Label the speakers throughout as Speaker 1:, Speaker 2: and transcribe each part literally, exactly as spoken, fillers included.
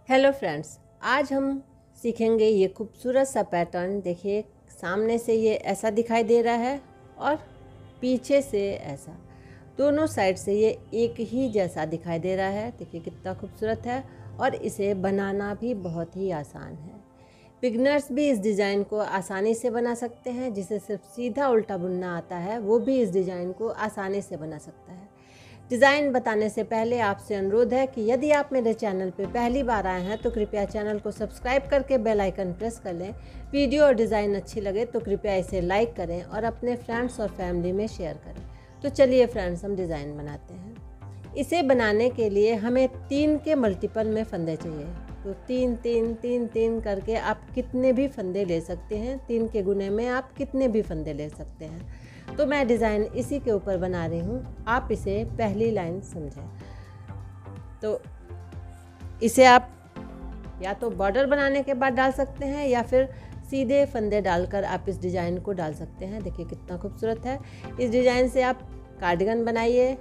Speaker 1: Hello friends, आज हम सीखेंगे ये खूबसूरत सा पैटर्न। देखिए, सामने से ये ऐसा दिखाई दे रहा है और पीछे से ऐसा, दोनों साइड से ये एक ही जैसा दिखाई दे रहा है। देखिए कितना खूबसूरत है और इसे बनाना भी बहुत ही आसान है। बिगनर्स भी इस डिज़ाइन को आसानी से बना सकते हैं। जिसे सिर्फ सीधा उल्टा बुनना आता है वो भी इस डिज़ाइन को आसानी से बना सकता है। डिज़ाइन बताने से पहले आपसे अनुरोध है कि यदि आप मेरे चैनल पर पहली बार आए हैं तो कृपया चैनल को सब्सक्राइब करके बेल आइकन प्रेस कर लें। वीडियो और डिज़ाइन अच्छी लगे तो कृपया इसे लाइक करें और अपने फ्रेंड्स और फैमिली में शेयर करें। तो चलिए फ्रेंड्स, हम डिज़ाइन बनाते हैं। इसे बनाने के लिए हमें तीन के मल्टीपल में फंदे चाहिए। तो तीन तीन तीन तीन करके आप कितने भी फंदे ले सकते हैं। तीन के गुने में आप कितने भी फंदे ले सकते हैं। तो मैं डिज़ाइन इसी के ऊपर बना रही हूँ, आप इसे पहली लाइन समझें। तो इसे आप या तो बॉर्डर बनाने के बाद डाल सकते हैं या फिर सीधे फंदे डालकर आप इस डिज़ाइन को डाल सकते हैं। देखिए कितना खूबसूरत है। इस डिज़ाइन से आप कार्डिगन बनाइए,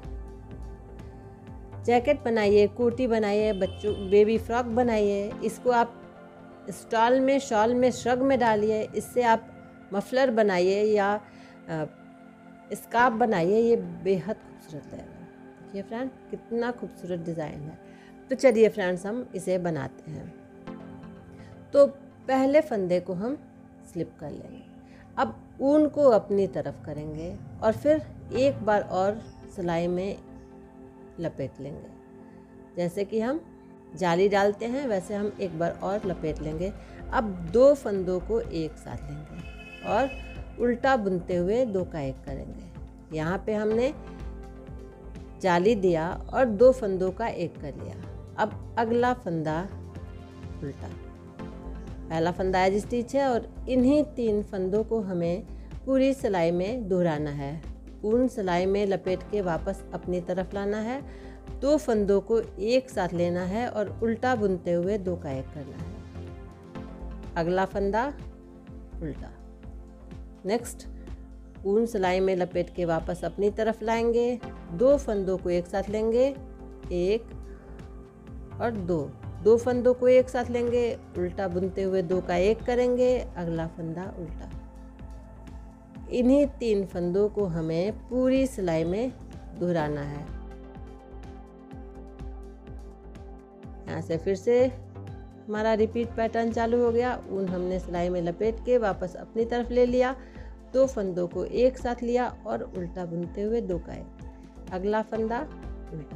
Speaker 1: जैकेट बनाइए, कोटी बनाइए, बच्चों बेबी फ्रॉक बनाइए। इसको आप स्टॉल में, शॉल में, श्रग में डालिए। इससे आप मफलर बनाइए या स्कार्फ बनाइए। ये बेहद खूबसूरत लगेगा। देखिए फ्रेंड, कितना खूबसूरत डिज़ाइन है। तो चलिए फ्रेंड्स, हम इसे बनाते हैं। तो पहले फंदे को हम स्लिप कर लेंगे। अब ऊन को अपनी तरफ करेंगे और फिर एक बार और सिलाई में लपेट लेंगे। जैसे कि हम जाली डालते हैं वैसे हम एक बार और लपेट लेंगे। अब दो फंदों को एक साथ लेंगे और उल्टा बुनते हुए दो का एक करेंगे। यहाँ पे हमने जाली दिया और दो फंदों का एक कर लिया। अब अगला फंदा उल्टा, पहला फंदा एज स्टिच है और इन्हीं तीन फंदों को हमें पूरी सिलाई में दोहराना है। ऊन सिलाई में लपेट के वापस अपनी तरफ लाना है। दो फंदों को एक साथ लेना है और उल्टा बुनते हुए दो का एक करना है। अगला फंदा उल्टा। नेक्स्ट, ऊन सिलाई में लपेट के वापस अपनी तरफ लाएंगे। दो फंदों को एक साथ लेंगे, एक और दो। दो फंदों को एक साथ लेंगे, उल्टा बुनते हुए दो का एक करेंगे। अगला फंदा उल्टा। इन्हीं तीन फंदों को हमें पूरी सिलाई में दोहराना है। यहाँ से फिर से हमारा रिपीट पैटर्न चालू हो गया। ऊन हमने सिलाई में लपेट के वापस अपनी तरफ ले लिया। दो फंदों को एक साथ लिया और उल्टा बुनते हुए दो का एक। अगला फंदा उल्टा।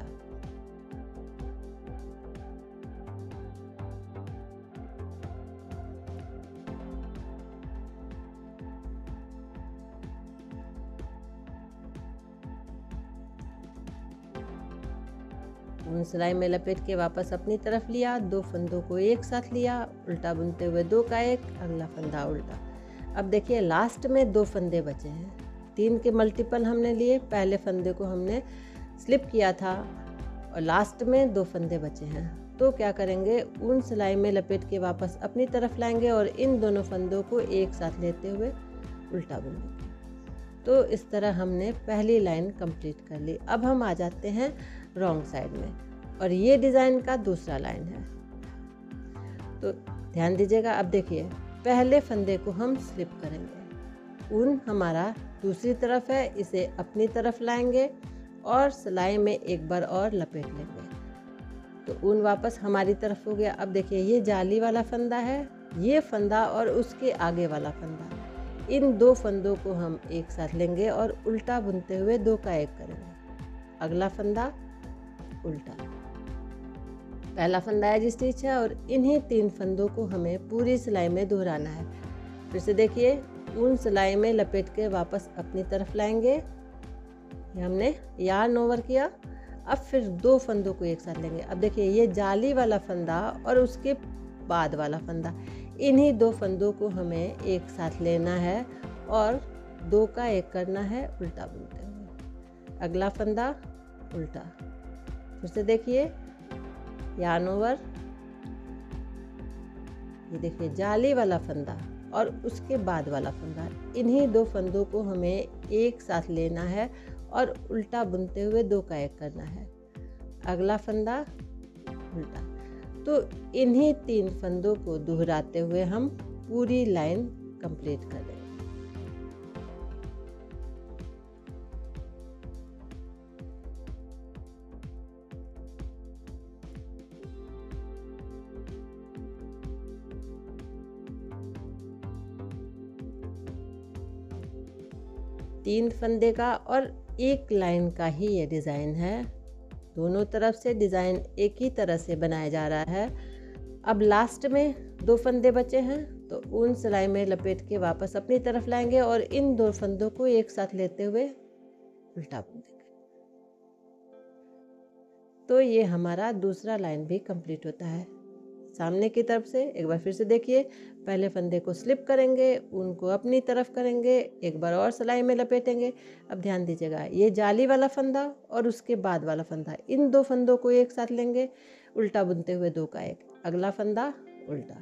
Speaker 1: ऊन सिलाई में लपेट के वापस अपनी तरफ लिया। दो फंदों को एक साथ लिया, उल्टा बुनते हुए दो का एक। अगला फंदा उल्टा। अब देखिए लास्ट में दो फंदे बचे हैं। तीन के मल्टीपल हमने लिए, पहले फंदे को हमने स्लिप किया था और लास्ट में दो फंदे बचे हैं। तो क्या करेंगे, ऊन सिलाई में लपेट के वापस अपनी तरफ लाएंगे और इन दोनों फंदों को एक साथ लेते हुए उल्टा बुनेंगे। तो इस तरह हमने पहली लाइन कंप्लीट कर ली। अब हम आ जाते हैं रॉन्ग साइड में और ये डिज़ाइन का दूसरा लाइन है। तो ध्यान दीजिएगा। अब देखिए, पहले फंदे को हम स्लिप करेंगे। ऊन हमारा दूसरी तरफ है, इसे अपनी तरफ लाएंगे और सिलाई में एक बार और लपेट लेंगे। तो ऊन वापस हमारी तरफ हो गया। अब देखिए, ये जाली वाला फंदा है, ये फंदा और उसके आगे वाला फंदा। इन दो फंदों को हम एक साथ लेंगे और उल्टा बुनते हुए दो का एक करेंगे। अगला फंदा उल्टा। पहला फंदा एज स्टिच है और इन्हीं तीन फंदों को हमें पूरी सिलाई में दोहराना है। फिर से देखिए, ऊन सिलाई में लपेट के वापस अपनी तरफ लाएंगे। ये हमने यार्न ओवर किया। अब फिर दो फंदों को एक साथ लेंगे। अब देखिए, ये जाली वाला फंदा और उसके बाद वाला फंदा, इन्हीं दो फंदों को हमें एक साथ लेना है और दो का एक करना है उल्टा बुनते हुए। अगला फंदा उल्टा। फिर से देखिए, यार्न ओवर। ये देखिए जाली वाला फंदा और उसके बाद वाला फंदा, इन्हीं दो फंदों को हमें एक साथ लेना है और उल्टा बुनते हुए दो का एक करना है। अगला फंदा उल्टा। तो इन्हीं तीन फंदों को दोहराते हुए हम पूरी लाइन कंप्लीट करें। तीन फंदे का और एक लाइन का ही ये डिज़ाइन है। दोनों तरफ से डिज़ाइन एक ही तरह से बनाया जा रहा है। अब लास्ट में दो फंदे बचे हैं तो उन सिलाई में लपेट के वापस अपनी तरफ लाएंगे और इन दो फंदों को एक साथ लेते हुए उल्टा बुन देंगे। तो ये हमारा दूसरा लाइन भी कंप्लीट होता है। सामने की तरफ से एक बार फिर से देखिए, पहले फंदे को स्लिप करेंगे, उनको अपनी तरफ करेंगे, एक बार और सिलाई में लपेटेंगे। अब ध्यान दीजिएगा, ये जाली वाला फंदा और उसके बाद वाला फंदा, इन दो फंदों को एक साथ लेंगे, उल्टा बुनते हुए दो का एक, अगला फंदा उल्टा,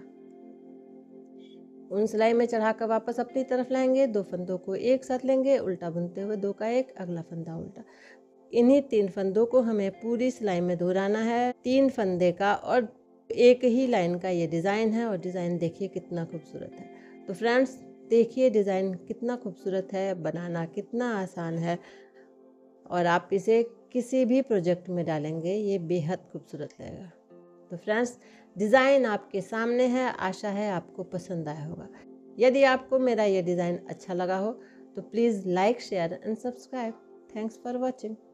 Speaker 1: उन सिलाई में चढ़ाकर वापस अपनी तरफ लाएंगे, दो फंदों को एक साथ लेंगे, उल्टा बुनते हुए दो का एक, अगला फंदा उल्टा। इन्हीं तीन फंदों को हमें पूरी सिलाई में दोहराना है। तीन फंदे का और एक ही लाइन का ये डिज़ाइन है और डिज़ाइन देखिए कितना खूबसूरत है। तो फ्रेंड्स देखिए डिज़ाइन कितना खूबसूरत है, बनाना कितना आसान है और आप इसे किसी भी प्रोजेक्ट में डालेंगे ये बेहद खूबसूरत लगेगा। तो फ्रेंड्स डिज़ाइन आपके सामने है, आशा है आपको पसंद आया होगा। यदि आपको मेरा ये डिज़ाइन अच्छा लगा हो तो please like, share and subscribe. Thanks for watching.